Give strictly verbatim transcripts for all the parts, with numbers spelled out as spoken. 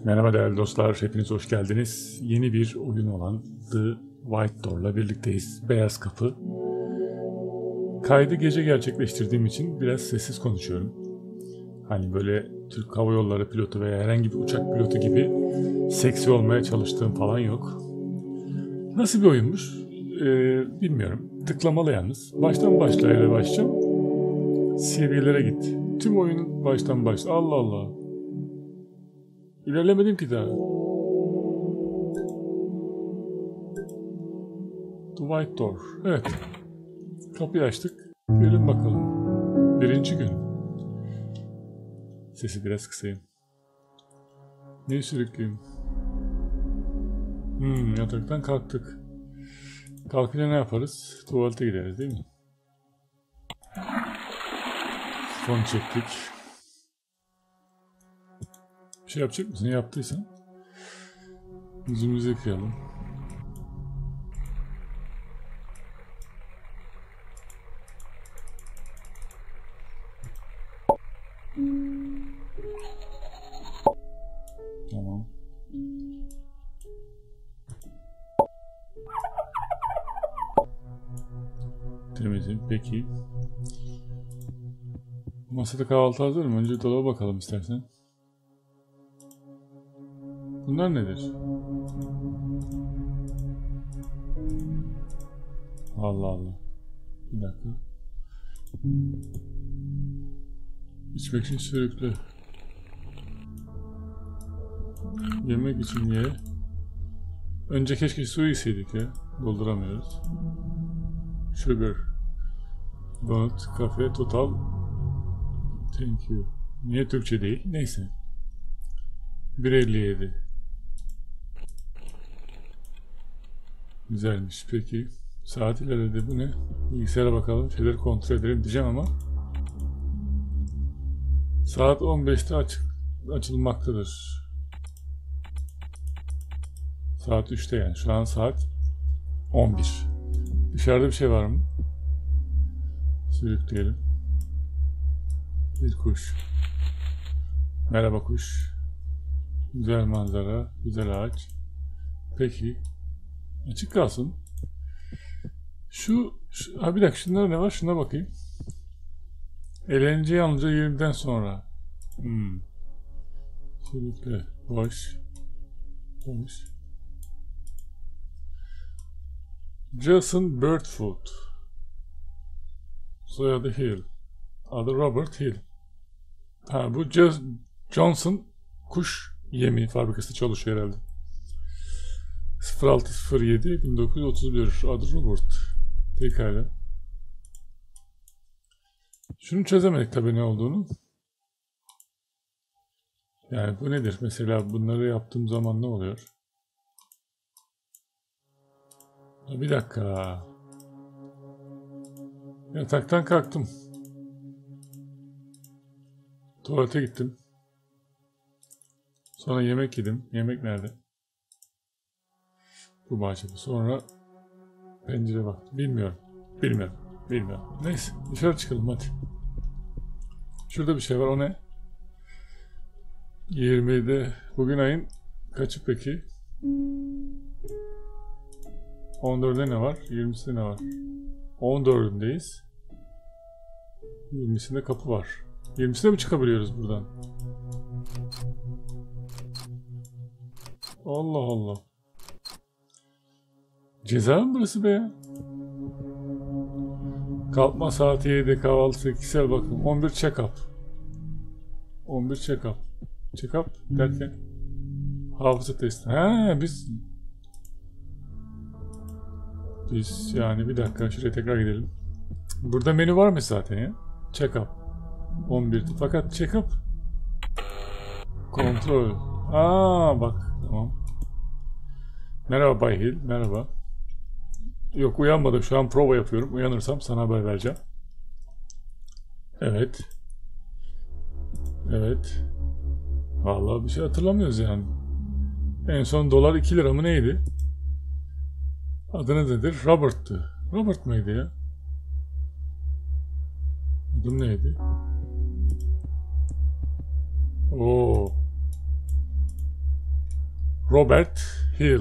Merhaba değerli dostlar, hepiniz hoş geldiniz. Yeni bir oyun olan The White Door'la birlikteyiz. Beyaz Kapı. Kaydı gece gerçekleştirdiğim için biraz sessiz konuşuyorum. Hani böyle Türk Hava Yolları pilotu veya herhangi bir uçak pilotu gibi seksi olmaya çalıştığım falan yok. Nasıl bir oyunmuş ee, bilmiyorum. Tıklamalı yalnız. Baştan başlayla başlayacağım. Seviyelere git. Tüm oyunun baştan başla. Allah Allah. İlerlemedim ki daha. The White Door. Evet. Kapıyı açtık. Gelin bakalım. Birinci gün. Sesi biraz kısayım. Neyi sürükleyeyim? Hmm, yataktan kalktık. Kalkınca ne yaparız? Tuvalete gideriz değil mi? Fon çektik. Bir şey yapacak mısın? Yaptıysan. Yüzümüzü yıkayalım. Tamam. Temizim. Peki. Masada kahvaltı hazır mı? Önce dolaba bakalım istersen. Bunlar nedir? Allah Allah. Bir dakika. İçmek için sürüklü. Yemek için ye. Önce keşke su içseydik ya. Dolduramıyoruz. Sugar. Donut, kafe, total. Thank you. Niye Türkçe değil? Neyse. bir elli yedi. Güzelmiş. Peki. Saat ilerledi. Bu ne? Bilgisayara bakalım. Şeyleri kontrol edelim diyeceğim ama. Saat on beşte açık, açılmaktadır. Saat üçte yani. Şu an saat on bir. Dışarıda bir şey var mı? Sürükleyelim. Bir kuş. Merhaba kuş. Güzel manzara, güzel ağaç. Peki. Açık kalsın. Şu, şu ha bir dakika şunlar ne var? Şuna bakayım. Eğlence yalnızca yirmiden sonra. Hmm. Sürükle. Boş. Boş. Jason Birdfoot. Soyadı Hill. Adı Robert Hill. Ha bu J Johnson kuş yemi fabrikası çalışıyor herhalde. sıfır altı sıfır yedi bin dokuz yüz otuz bir. Adı Robert. Pekala. Şunu çözemedik tabii ne olduğunu. Yani bu nedir? Mesela bunları yaptığım zaman ne oluyor? Bir dakika. Yataktan kalktım. Tuvalete gittim. Sonra yemek yedim. Yemek nerede? Bu bahçede. Sonra pencere baktım. Bilmiyorum. Bilmiyorum. Bilmiyorum. Neyse. Dışarı çıkalım hadi. Şurada bir şey var. O ne? yirmide. Bugün ayın kaçı peki? on dörtte ne var? yirmisinde ne var? on dördündeyiz. yirmisinde kapı var. yirmisinde mi çıkabiliyoruz buradan? Allah Allah. Ceza mı burası be ya? Kalkma saati yedi, kahvaltı, kişisel bakım. on bir check-up. on bir check-up. Check-up derken hafıza testi. Ha biz biz yani bir dakika şuraya tekrar gidelim. Burada menü var mı zaten ya? Check-up. on bir. Fakat check-up kontrol. Aa bak tamam. Merhaba Bay Hill. Merhaba. Yok uyanmadım. Şu an prova yapıyorum. Uyanırsam sana haber vereceğim. Evet. Evet. Vallahi bir şey hatırlamıyoruz yani. En son dolar iki lira mı neydi? Adı nedir? Robert'tı. Robert mıydı ya? Adı neydi? Oo. Robert Hill.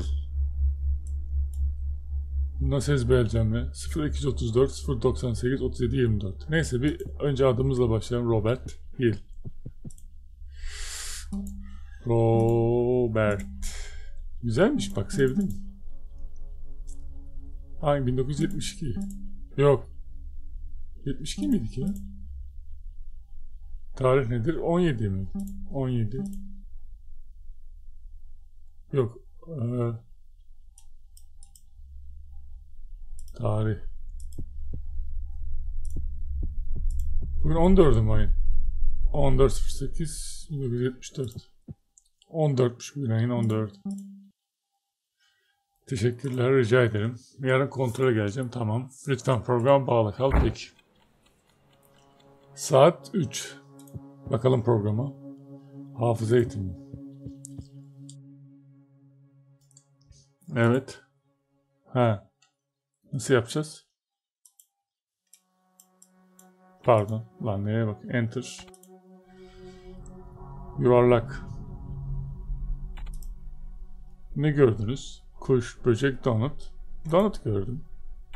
Nasıl ezberleyeceğim ya? sıfır iki otuz dört sıfır doksan sekiz otuz yedi yirmi dört. Neyse bir önce adımızla başlayalım. Robert Hill. Robert. Güzelmiş bak, sevdim. Hangi bin dokuz yüz yetmiş iki? Yok. yetmiş iki miydik ya? Tarih nedir? on yedi mi? on yedi. Yok. Ee, tarih. Bugün on dördüm ayın. on dört sıfır sekiz bin dokuz yüz yetmiş dört. on dörtmüş bugün ayın on dördü. Teşekkürler, rica ederim. Yarın kontrole geleceğim, tamam. Lütfen program bağlı kal, peki. Saat üç. Bakalım programa. Hafıza eğitimi. Evet. Ha. Nasıl yapacağız? Pardon. Lan neye bak. Enter. Yuvarlak. Ne gördünüz? Kuş, böcek, donut. Donut gördüm.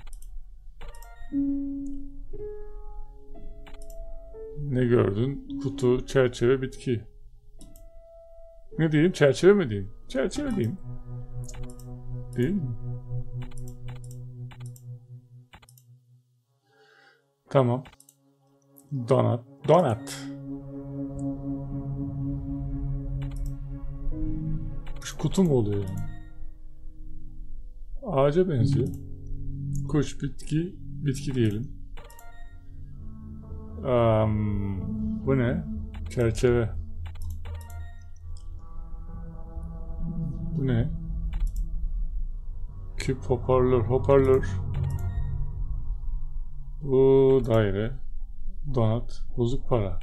Ne gördün? Kutu, çerçeve, bitki. Ne diyeyim? Çerçeve mi diyeyim? Çerçeve diyeyim. Değil mi? Tamam. Donut. Donut. Şu kutu mu oluyor yani? Ağaca benziyor. Kuş, bitki, bitki diyelim. Um, bu ne? Çerçeve. Bu ne? Küp, hoparlör, hoparlör. Bu daire. Donut, bozuk para.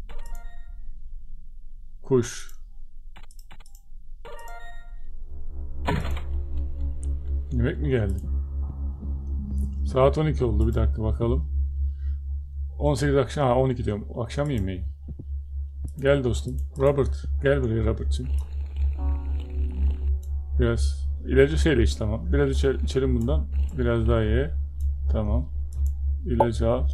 Kuş. Yemek mi geldi? Saat on iki oldu, bir dakika bakalım. on sekiz akşam, ha on iki diyorum. Akşam yemeği. Gel dostum. Robert, gel buraya Robert'cığım. Biraz ilacı şeyle iç, tamam. Biraz içe, içelim bundan. Biraz daha ye. Tamam. İlacı al.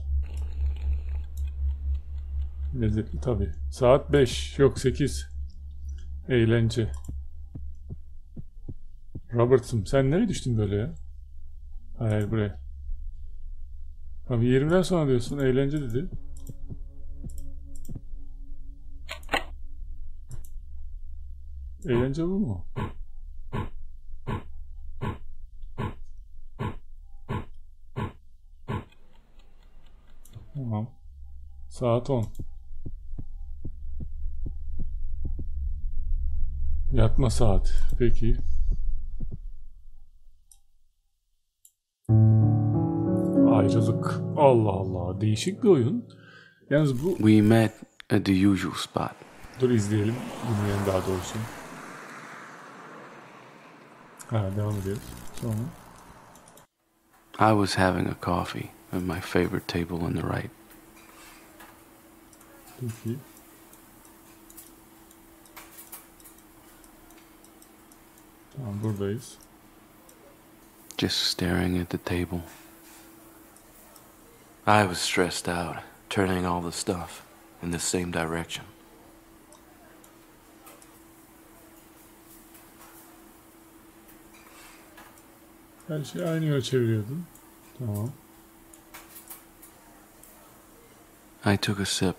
Lezzetli tabii. Saat beş, yok sekiz. Eğlence. Robert'ım sen nereye düştün böyle ya? Hayır, buraya. Abi yirmiden sonra diyorsun, eğlence dedi. Eğlence bu mu? Tamam. Saat on. Yatma saat. Peki. Ayrılık. Allah Allah. Değişik bir oyun. Yalnız bu... We met at the usual spot. Dur izleyelim. Dinleyelim daha doğrusu. Ha, devam ediyoruz. Sonra. I was having a coffee at my favorite table on the right. Peki. Tamam, buradayız. Just staring at the table. I was stressed out, turning all the stuff in the same direction. Her şeyi aynı yöne çeviriyordun. Tamam. I took a sip.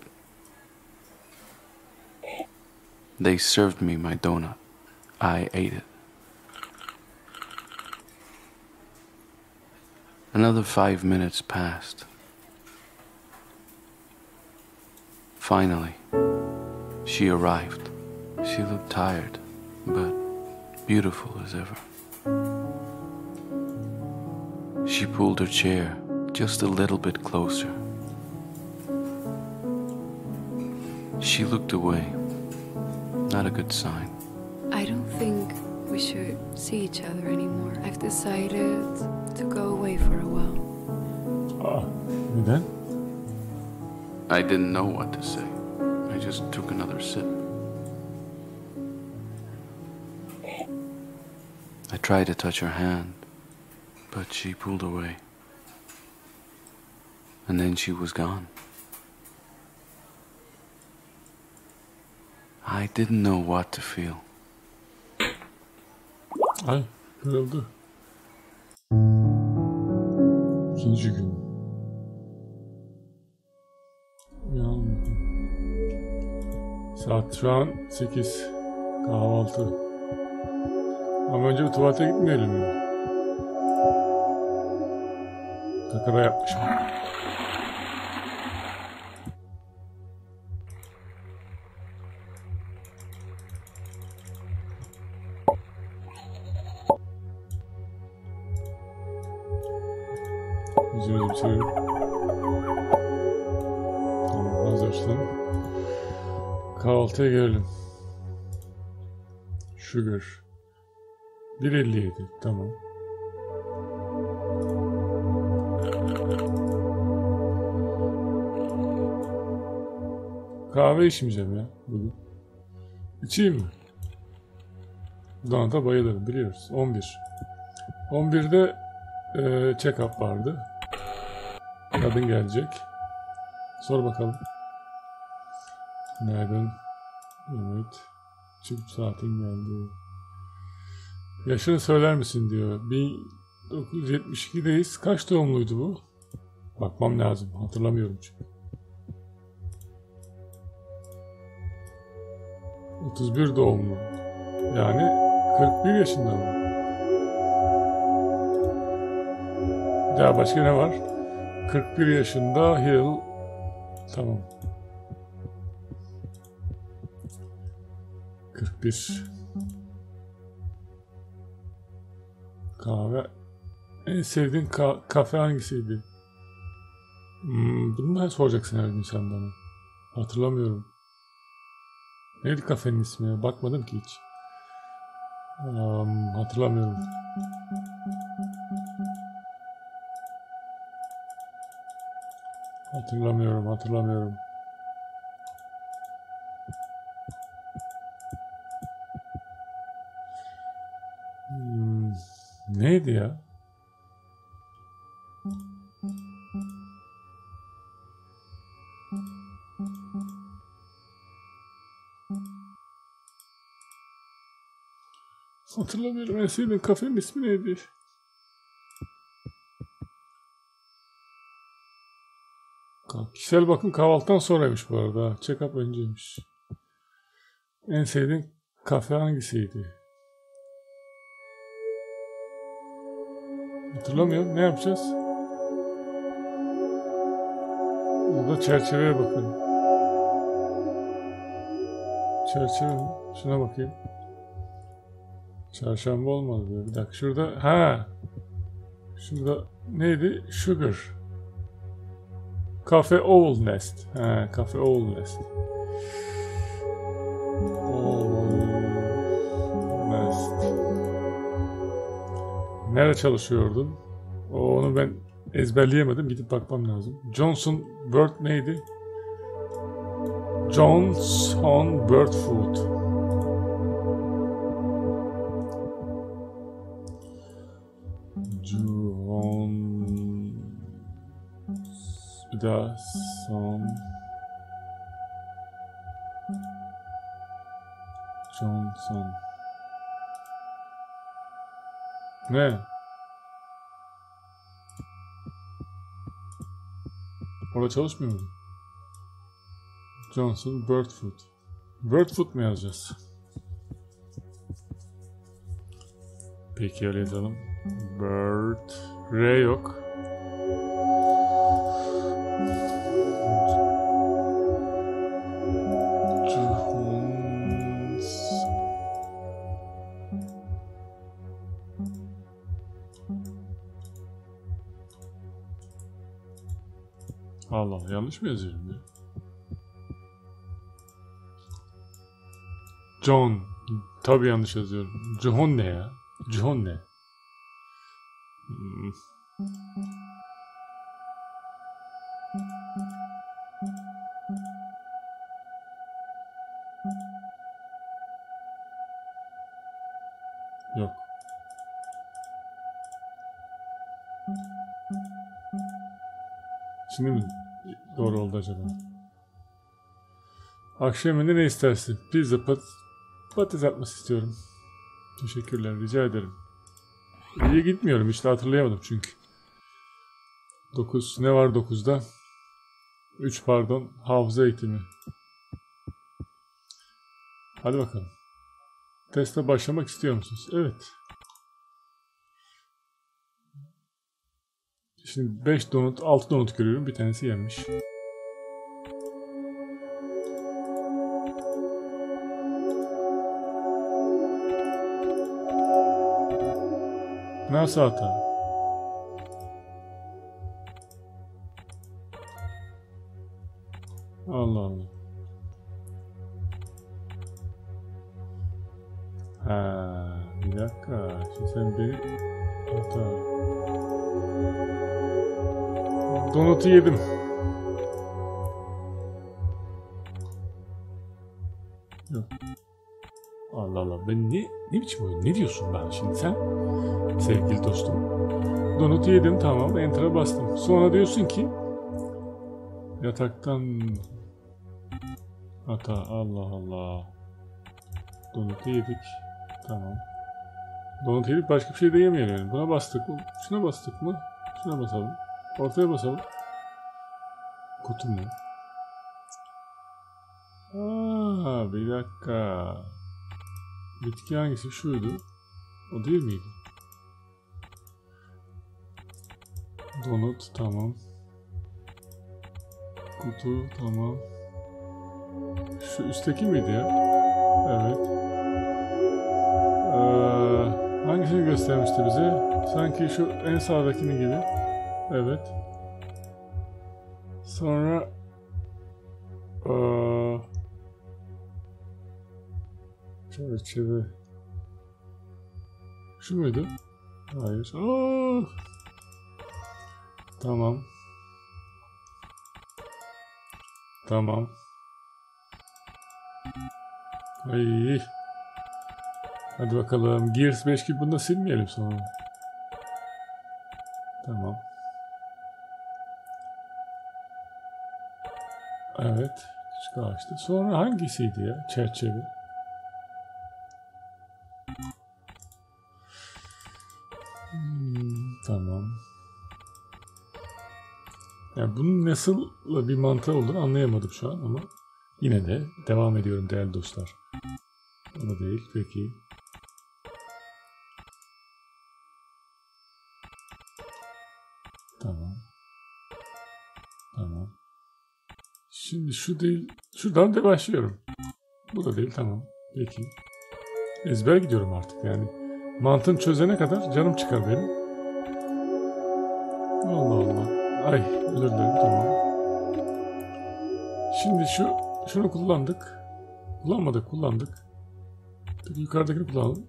They served me my donut. I ate it. Another five minutes passed. Finally, she arrived. She looked tired, but beautiful as ever. She pulled her chair just a little bit closer. She looked away. Not a good sign. I don't think we should see each other anymore. I've decided to go away for a while. Aa, neden? I didn't know what to say. I just took another sip. I tried to touch her hand, but she pulled away. And then she was gone. I didn't know what to feel. Ay, kırıldı. İkinci gün. Uyandım. Saat şu an sekiz. Kahvaltı. Ama önce bir tuvalete gitmeyelim mi? Kakara yapmışım. Yüzümüzü bir çevirelim. Tamam, hazırsın. Kahvaltıya gelelim. Sugar. bir elli yedi. Tamam. Kahve içmeyeceğim ya bugün. İçeyim mi? Donata bayılırım, biliyoruz. on bir. on birde e, check-up vardı. Kadın gelecek. Sor bakalım. Günaydın. Evet. Çift saatin geldi. Yaşını söyler misin diyor. bin dokuz yüz yetmiş iki'deyiz. Kaç doğumluydu bu? Bakmam lazım. Hatırlamıyorum çünkü. otuz bir doğumlu. Yani kırk bir yaşında mı? Ya başka ne var? kırk bir yaşında Hill. Tamam. kırk bir. Kahve. En sevdiğin ka kafe hangisiydi? Hmm, bunu ben soracaksın her gün sen bana. Hatırlamıyorum. Neydi kafenin ismi? Bakmadım ki hiç. Um, hatırlamıyorum. Hatırlamıyorum, hatırlamıyorum. Hmm, neydi ya? Hatırlamıyorum. En sevdiğim kafenin ismi neydi? Kişisel bakım kahvaltıdan sonraymış bu arada. Check-up önceymiş. En sevdiğin kafe hangisiydi? Hatırlamıyorum. Ne yapacağız? Burada çerçeveye bakın. Çerçeve mi? Şuna bakayım. Çarşamba olmadı diyor. Bir dakika şurada. Ha. Şurada neydi? Sugar. Cafe Owl Nest. Ha, Cafe Owl Nest. Owl Nest. Nerede çalışıyordun? O, onu ben ezberleyemedim. Gidip bakmam lazım. Johnson Bird neydi? Johnson Bird Food. John... Bir daha son... Johnson. Ne? Orada çalışmıyor mu? Johnson Bird Food. Bird Food mu yazacağız? Peki öyle yazalım. Bird. R yok. Allah Allah, yanlış mı yazıyorum ya? John. Tabii yanlış yazıyorum. John ne ya? John ne? Hmm. Yok. Şimdi mi doğru oldu acaba? Akşam yemeğinde ne istersin? Pizza, pat patates atması istiyorum. Teşekkürler, rica ederim. İyiye gitmiyorum, hiç de hatırlayamadım çünkü. dokuz, ne var dokuzda? üç pardon, hafıza eğitimi. Hadi bakalım. Teste başlamak istiyor musunuz? Evet. Şimdi beş donut, altı donut görüyorum. Bir tanesi yenmiş. Nasıl hata? Allah Allah. Ha, bir dakika. Şimdi sen beni hata. Donutu yedim. Yok. Allah Allah. Ben ne ne biçim oyun? Ne diyorsun ben şimdi sen? Sevgili dostum. Donutu yedim, tamam. Enter'a bastım. Sonra diyorsun ki yataktan hata. Allah Allah. Donutu yedik. Tamam. Donut yedik, başka bir şey de yemeyelim yani. Buna bastık mı? Şuna bastık mı? Şuna basalım. Ortaya basalım. Kutu mu? Aa, bir dakika. Bitki hangisi? Şuydu. O değil miydi? Donut tamam. Kutu tamam. Şu üstteki miydi ya? Evet. Ee, hangisini göstermişti bize? Sanki şu en sağdakini gibi. Evet. Sonra ee, çerçeve. Şu muydu? Hayır. Aa! Tamam. Tamam. Ay. Hadi bakalım. Gears beş gibi bunu da silmeyelim sonra. Tamam. Evet. Küçük ağaçtı. Sonra hangisiydi ya? Çerçeve. Hmm, tamam. Yani bunun nasıl bir mantığı olduğunu anlayamadım şu an ama yine de devam ediyorum değerli dostlar. O da değil. Peki. Tamam. Tamam. Şimdi şu değil. Şuradan da başlıyorum. Bu da değil. Tamam. Peki. Ezber gidiyorum artık yani. Mantığını çözene kadar canım çıkar benim. Allah Allah. Ay özür dilerim. Tamam. Şimdi şu şunu kullandık. Kullanmadık. Kullandık. Peki yukarıdakini kullanalım.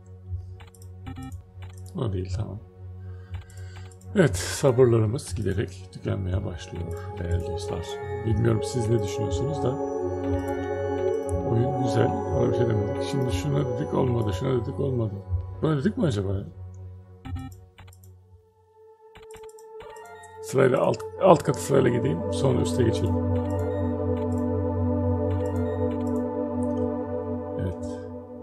O değil. Tamam. Evet, sabırlarımız giderek tükenmeye başlıyor değerli dostlar. Bilmiyorum siz ne düşünüyorsunuz da. Oyun güzel, ona bir şey demedik. Şimdi şuna dedik olmadı, şuna dedik olmadı. Böyle dedik mi acaba? Sırayla alt, alt katı sırayla gideyim, sonra üste geçelim. Evet.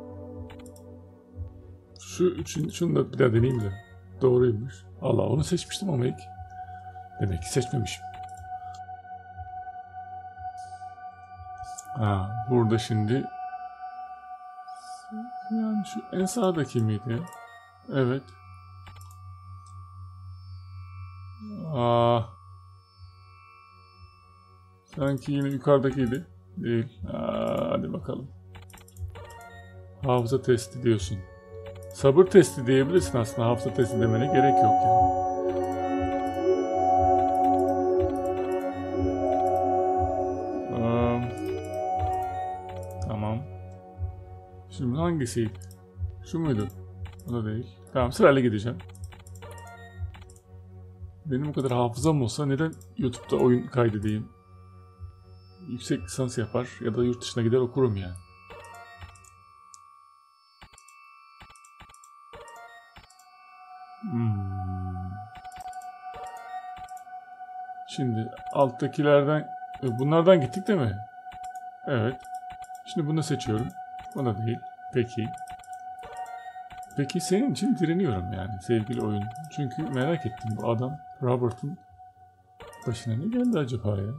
Şu üçün, şunu da bir daha deneyeyim de. Doğruymuş. Allah, onu seçmiştim ama ilk. Demek ki seçmemişim. Ha, burada şimdi yani şu en sağdaki miydi? Evet. Aa. Sanki yine yukarıdakiydi. Değil. Aa, hadi bakalım. Hafıza testi diyorsun. Sabır testi diyebilirsin aslında. Hafıza testi demene gerek yok yani. Ee, tamam. Şimdi hangisiydi? Şu muydu? O da değil. Tamam, sırayla gideceğim. Benim o kadar hafızam olsa neden YouTube'da oyun kaydedeyim? Yüksek lisans yapar ya da yurt dışına gider okurum yani. Hmm. Şimdi alttakilerden, bunlardan gittik değil mi? Evet. Şimdi bunu seçiyorum. Buna değil. Peki. Peki senin için direniyorum yani sevgili oyun. Çünkü merak ettim, bu adam Robert'ın başına ne geldi acaba ya?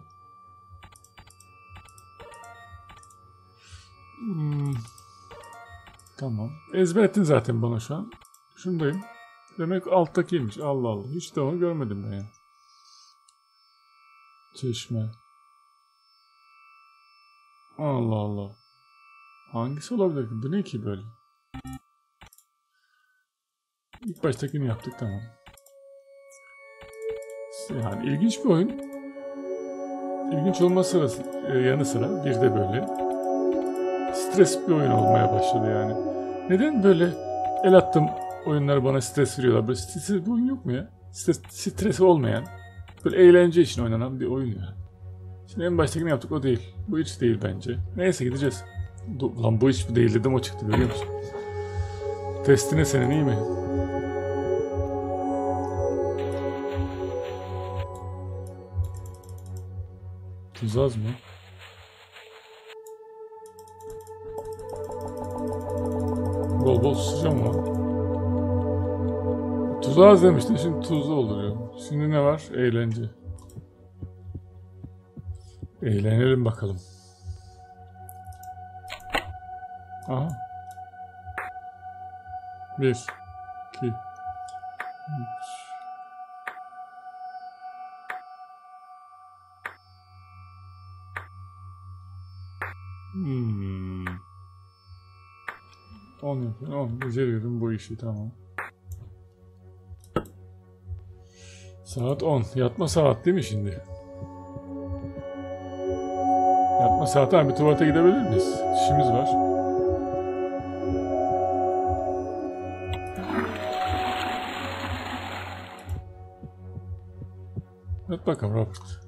Hmm. Tamam. Ezber ettin zaten bana şu an. Şundayım. Demek alttakiymiş. Allah Allah. Hiç de onu görmedim ben ya. Çeşme. Allah Allah. Hangisi olabilir ki? Bu ne ki böyle? İlk baştakini yaptık, tamam. Yani ilginç bir oyun. İlginç olması sırası, yanı sıra bir de böyle stres bir oyun olmaya başladı yani. Neden böyle el attım oyunlar bana stres veriyorlar? Böyle stresli bir oyun yok mu ya? Stres, stresi olmayan, böyle eğlence için oynanan bir oyun ya. Şimdi en baştakini yaptık, o değil. Bu hiç değil bence. Neyse, gideceğiz. Lan bu hiç bu değil dedim, o çıktı, görüyor musun? Testine senin iyi mi? Tuzaz mı? Bol bol susacağım ama. Tuzaz demiştin, şimdi tuzlu oluyor. Şimdi ne var? Eğlence. Eğlenelim bakalım. Aha. Bir. İki. Üç. Hmm. on yapın. on. Beceriyorum bu işi, tamam. Saat on. Yatma saat değil mi şimdi? Yatma saati, abi tuvalete gidebilir miyiz? İşimiz var. Yat bakalım Robert.